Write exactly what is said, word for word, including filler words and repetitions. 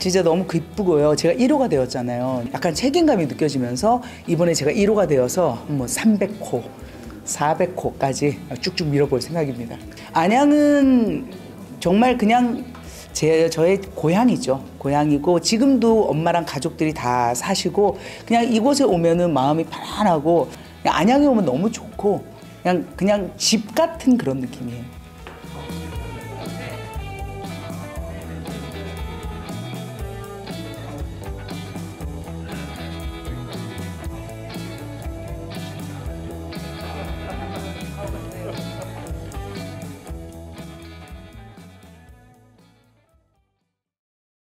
진짜 너무 기쁘고요. 제가 일 호가 되었잖아요. 약간 책임감이 느껴지면서 이번에 제가 일 호가 되어서 뭐 삼백 호, 사백 호까지 쭉쭉 밀어볼 생각입니다. 안양은 정말 그냥 제 저의 고향이죠. 고향이고 지금도 엄마랑 가족들이 다 사시고 그냥 이곳에 오면은 마음이 편안하고 그냥 안양에 오면 너무 좋고 그냥 그냥 집 같은 그런 느낌이에요.